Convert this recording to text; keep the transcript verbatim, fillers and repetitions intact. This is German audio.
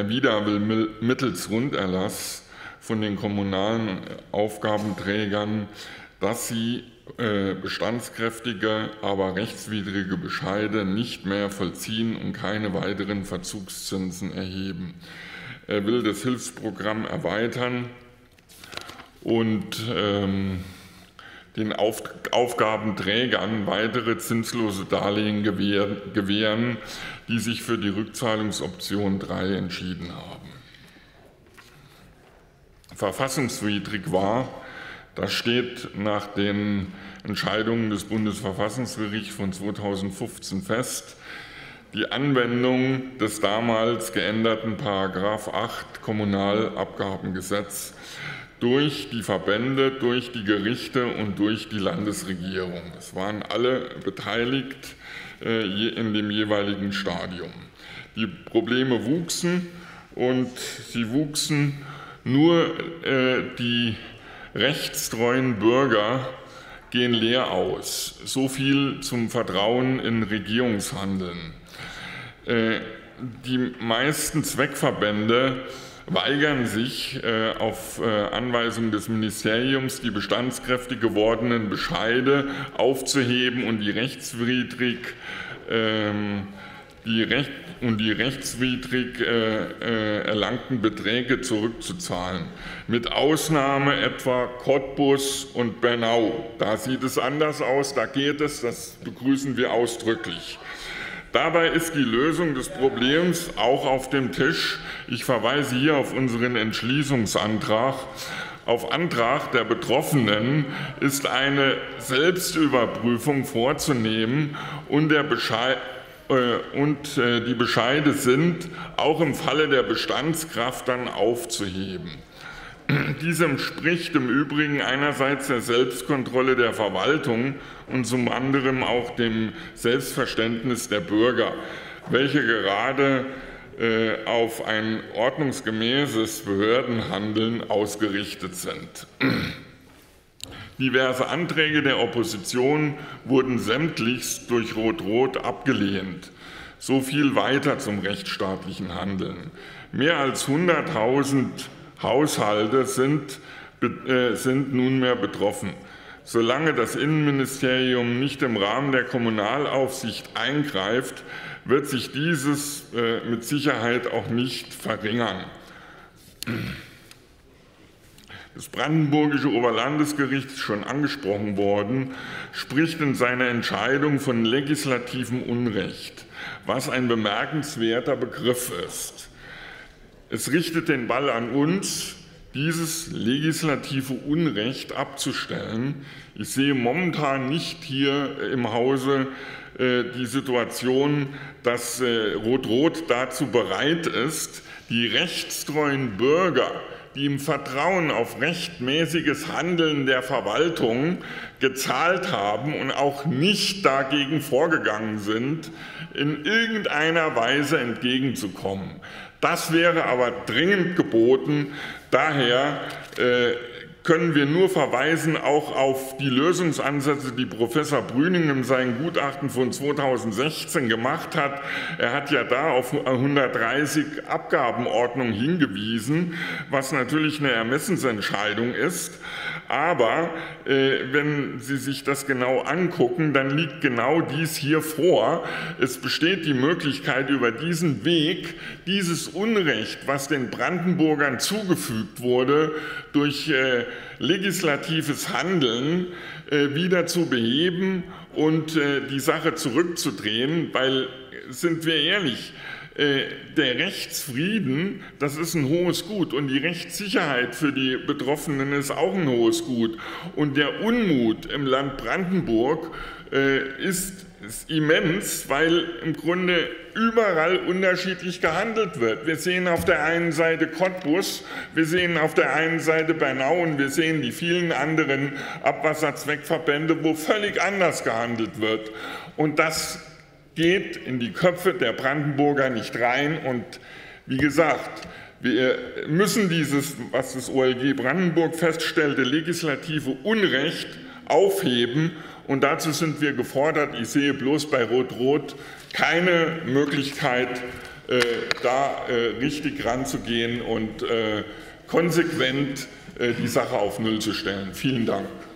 der WIDA will mittels Runderlass von den kommunalen Aufgabenträgern, dass sie bestandskräftige, aber rechtswidrige Bescheide nicht mehr vollziehen und keine weiteren Verzugszinsen erheben. Er will das Hilfsprogramm erweitern und ähm, den Auf Aufgabenträgern weitere zinslose Darlehen gewähren, gewähren, die sich für die Rückzahlungsoption drei entschieden haben. Verfassungswidrig war, das steht nach den Entscheidungen des Bundesverfassungsgerichts von zweitausendfünfzehn fest, die Anwendung des damals geänderten Paragraph acht Kommunalabgabengesetz durch die Verbände, durch die Gerichte und durch die Landesregierung. Es waren alle beteiligt in dem jeweiligen Stadium. Die Probleme wuchsen und sie wuchsen nur die rechtstreuen Bürger gehen leer aus. So viel zum Vertrauen in Regierungshandeln. Die meisten Zweckverbände weigern sich auf Anweisung des Ministeriums, die bestandskräftig gewordenen Bescheide aufzuheben und die rechtswidrig die Recht und die rechtswidrig äh, äh, erlangten Beträge zurückzuzahlen, mit Ausnahme etwa Cottbus und Bernau. Da sieht es anders aus, da geht es, das begrüßen wir ausdrücklich. Dabei ist die Lösung des Problems auch auf dem Tisch. Ich verweise hier auf unseren Entschließungsantrag. Auf Antrag der Betroffenen ist eine Selbstüberprüfung vorzunehmen und der Bescheid und die Bescheide sind auch im Falle der Bestandskraft dann aufzuheben. Diesem entspricht im Übrigen einerseits der Selbstkontrolle der Verwaltung und zum anderen auch dem Selbstverständnis der Bürger, welche gerade auf ein ordnungsgemäßes Behördenhandeln ausgerichtet sind. Diverse Anträge der Opposition wurden sämtlichst durch Rot-Rot abgelehnt. So viel weiter zum rechtsstaatlichen Handeln. Mehr als hunderttausend Haushalte sind, äh, sind nunmehr betroffen. Solange das Innenministerium nicht im Rahmen der Kommunalaufsicht eingreift, wird sich dieses äh, mit Sicherheit auch nicht verringern. Das brandenburgische Oberlandesgericht ist schon angesprochen worden, spricht in seiner Entscheidung von legislativem Unrecht, was ein bemerkenswerter Begriff ist. Es richtet den Ball an uns, dieses legislative Unrecht abzustellen. Ich sehe momentan nicht hier im Hause äh, die Situation, dass äh, Rot-Rot dazu bereit ist, die rechtstreuen Bürger, die im Vertrauen auf rechtmäßiges Handeln der Verwaltung gezahlt haben und auch nicht dagegen vorgegangen sind, in irgendeiner Weise entgegenzukommen. Das wäre aber dringend geboten. Daher äh, können wir nur verweisen auch auf die Lösungsansätze, die Professor Brüning in seinem Gutachten von zweitausendsechzehn gemacht hat. Er hat ja da auf hundertdreißig Abgabenordnungen hingewiesen, was natürlich eine Ermessensentscheidung ist. Aber äh, wenn Sie sich das genau angucken, dann liegt genau dies hier vor. Es besteht die Möglichkeit, über diesen Weg dieses Unrecht, was den Brandenburgern zugefügt wurde, durch äh, legislatives Handeln äh, wieder zu beheben und äh, die Sache zurückzudrehen, weil, sind wir ehrlich, der Rechtsfrieden, das ist ein hohes Gut und die Rechtssicherheit für die Betroffenen ist auch ein hohes Gut. Und der Unmut im Land Brandenburg ist, ist immens, weil im Grunde überall unterschiedlich gehandelt wird. Wir sehen auf der einen Seite Cottbus, wir sehen auf der einen Seite Bernau und wir sehen die vielen anderen Abwasserzweckverbände, wo völlig anders gehandelt wird. Und das geht in die Köpfe der Brandenburger nicht rein. Und wie gesagt, wir müssen dieses, was das O L G Brandenburg feststellte, legislative Unrecht aufheben. Und dazu sind wir gefordert. Ich sehe bloß bei Rot-Rot keine Möglichkeit, äh, da äh, richtig ranzugehen und äh, konsequent äh, die Sache auf Null zu stellen. Vielen Dank.